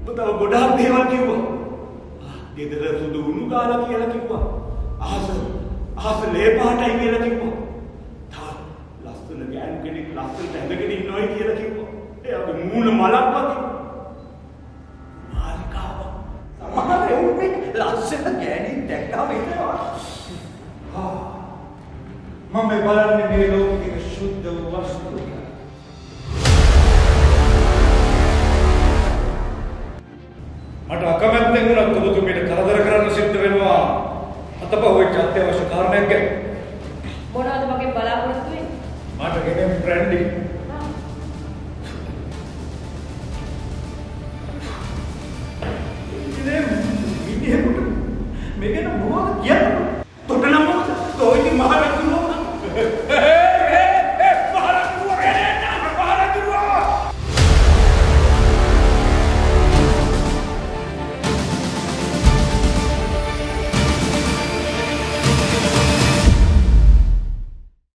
තව ගොඩාක් දේවල් කිව්වා. ගෙදර සුදු උණු ගාලා කියලා කිව්වා. අහස ලේ පාටයි කියලා කිව්වා. තා ලස්සන ගෑනු කෙනෙක් ලස්සනට ඇඳගෙන ඉන්නවයි කියලා කිව්වා. එයාගේ මූණ මලක්වත්